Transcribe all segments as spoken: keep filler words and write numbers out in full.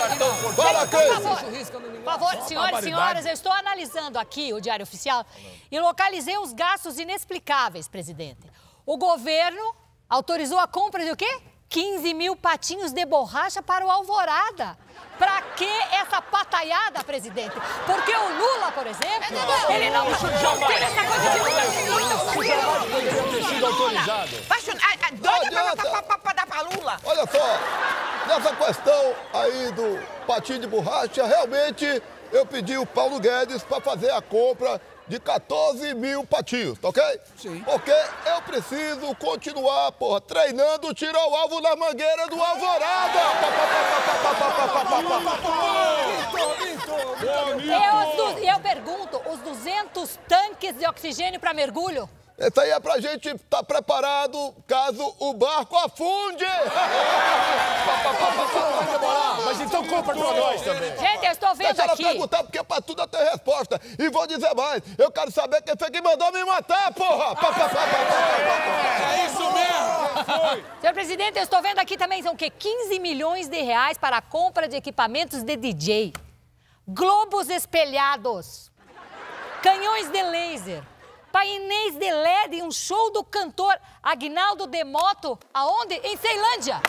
Fala, Cris. Por favor, senhores e senhoras, eu estou analisando aqui o Diário Oficial e localizei os gastos inexplicáveis, presidente. O governo autorizou a compra de o quê? quinze mil patinhos de borracha para o Alvorada. Pra que essa pataiada, presidente? Porque o Lula, por exemplo, ele não teve essa coisa de... Isso jamais poderia ter sido autorizado. Doida pra dar pra Lula. Olha só, nessa questão aí do patinho de borracha, realmente eu pedi o Paulo Guedes para fazer a compra de quatorze mil patinhos, tá ok? Sim. Porque eu preciso continuar, porra, treinando tiro ao alvo na mangueira do Alvorada. E eu, eu pergunto, os duzentos tanques de oxigênio para mergulho? Isso aí é pra gente estar preparado caso o barco afunde. Mas então compra pra nós também. Gente, eu estou vendo Deixa ela aqui... perguntar, porque pra tudo eu tenho resposta. E vou dizer mais, eu quero saber quem foi que mandou me matar, porra! É isso mesmo! Foi! Senhor presidente, eu estou vendo aqui também, são o quê? quinze milhões de reais para a compra de equipamentos de D J. Globos espelhados. Canhões de laser. Painéis de L E D e um show do cantor Aguinaldo de Moto. Aonde? Em Ceilândia.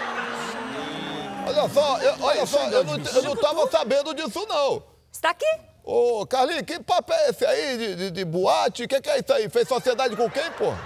Olha só, eu, olha só, eu não, eu não tava sabendo disso, não. Está aqui? Ô, Carlinhos, que papo é esse aí de, de, de boate? O que, que é isso aí? Fez sociedade com quem, porra?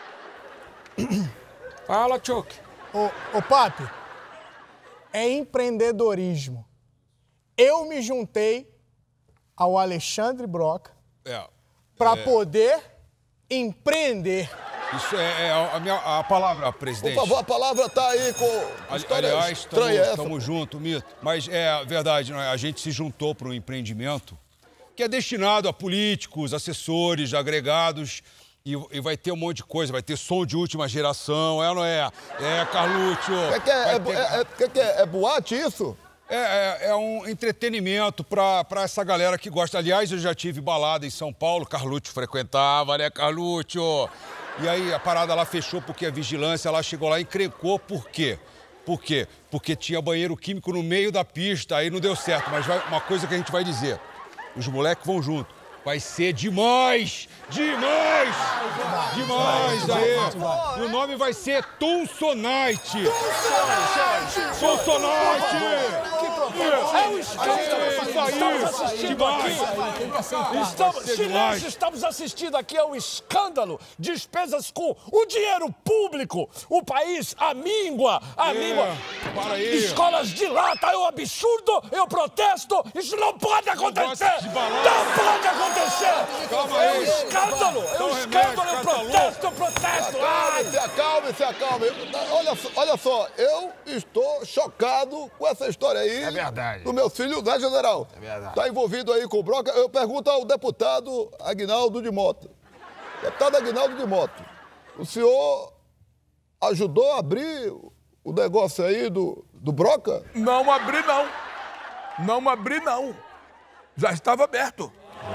Fala, Chuck. Ô, ô, Papi, é empreendedorismo. Eu me juntei ao Alexandre Broca É. para é. poder empreender. Isso é, é a, minha, a palavra, presidente. Por favor, a palavra tá aí com... Ali, aliás, estranha essa. estamos juntos, Mito. Mas é verdade, não é? A gente se juntou para um empreendimento que é destinado a políticos, assessores, agregados, e, e vai ter um monte de coisa, vai ter som de última geração, é ou não é? É, Carluccio. O que, que, é, é, ter... é, é, que, que é? É boate isso? É, é, é um entretenimento para essa galera que gosta. Aliás, eu já tive balada em São Paulo, Carluccio frequentava, né, Carluccio? E aí a parada lá fechou porque a vigilância lá chegou lá e encrencou. Por quê? Por quê? Porque tinha banheiro químico no meio da pista, aí não deu certo. Mas vai, uma coisa que a gente vai dizer, os moleques vão junto. Vai ser demais! Demais! Demais! Aí! O nome vai ser Tonsonite! Tonsonite! É um escândalo! Estamos assistindo aqui! Estamos, silêncio, estamos assistindo aqui ao escândalo! Despesas com o dinheiro público! O país amíngua! Amíngua! Para aí! Escolas de lata é um absurdo! Eu protesto! Isso não pode acontecer! Não pode acontecer! Calma É aí. um escândalo! É um escândalo! Eu protesto! Eu protesto! Ai! Se acalme, se acalme. Olha, olha só, eu estou chocado com essa história aí. É verdade. Do meu filho, né, general? É verdade. Tá envolvido aí com o Broca. Eu pergunto ao deputado Aguinaldo de Motta. Deputado Aguinaldo de Motta, o senhor ajudou a abrir o negócio aí do, do Broca? Não abri, não. Não abri, não. Já estava aberto.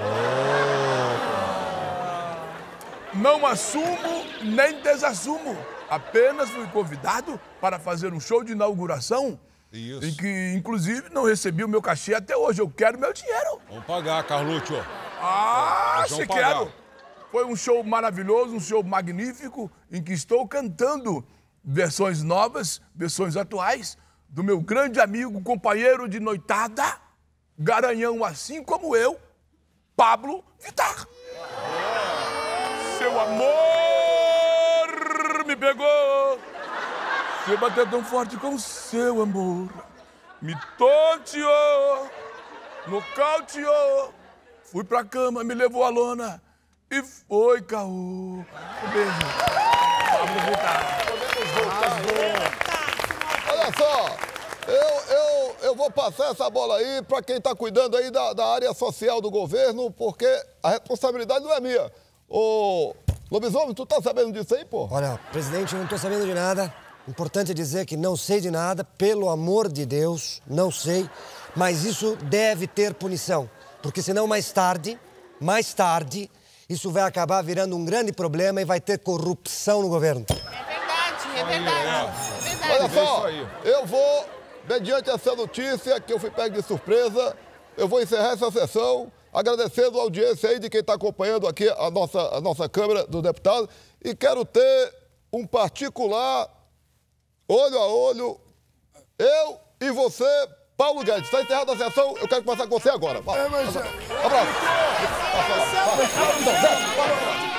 Não assumo nem desassumo. Apenas fui convidado para fazer um show de inauguração. Isso. Em que, inclusive, não recebi o meu cachê até hoje. Eu quero meu dinheiro. Vamos pagar, Carluccio. Ah, Nós se vamos pagar. quero. Foi um show maravilhoso, um show magnífico, em que estou cantando versões novas, versões atuais, do meu grande amigo, companheiro de noitada, garanhão assim como eu, Pablo Vittar. Seu amor me pegou, se bateu tão forte com seu amor, me tonteou, nocauteou, fui pra cama, me levou à lona e foi caô. Um beijo. Pablo Vittar. Olha só, eu, eu, eu vou passar essa bola aí para quem está cuidando aí da, da área social do governo, porque a responsabilidade não é minha. Ô, Lobisomem, tu tá sabendo disso aí, pô? Olha, presidente, eu não tô sabendo de nada. Importante dizer que não sei de nada, pelo amor de Deus, não sei. Mas isso deve ter punição, porque senão mais tarde, mais tarde, isso vai acabar virando um grande problema e vai ter corrupção no governo. É verdade, é verdade. É verdade. Olha só, eu vou mediante essa notícia que eu fui pego de surpresa, eu vou encerrar essa sessão, agradecendo a audiência aí de quem está acompanhando aqui a nossa, a nossa Câmara dos Deputados, e quero ter um particular, olho a olho, eu e você, Paulo Guedes. Está encerrada a sessão, eu quero conversar com você agora. Vai. É, mas... Abraço.